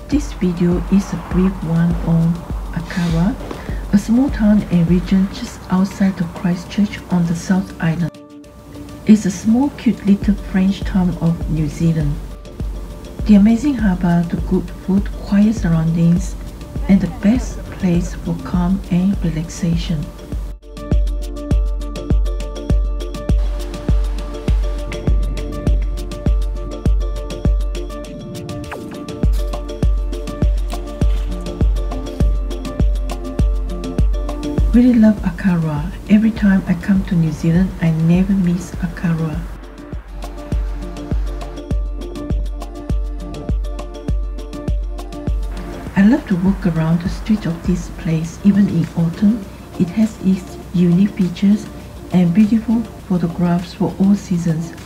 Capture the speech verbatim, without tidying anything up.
This video is a brief one on Akara, a small town and region just outside of Christchurch on the South Island. It's a small cute little French town of New Zealand. The amazing harbour, the good food, quiet surroundings, and the best place for calm and relaxation. Really love Akara. Every time I come to New Zealand, I never miss Akara. I love to walk around the streets of this place. Even in autumn, it has its unique features and beautiful photographs for all seasons.